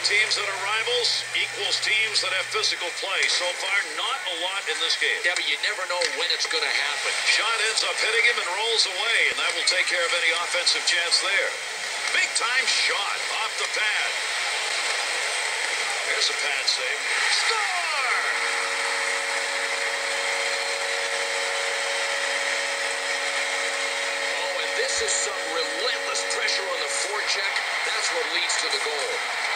teams that are rivals equals teams that have physical play. So far, not a lot in this game. Yeah, but you never know when it's going to happen. Shot ends up hitting him and rolls away, and that will take care of any offensive chance there. Big-time shot off the pad. There's a pad save. Score! Oh, and this is some relentless pressure on the forecheck. That's what leads to the goal.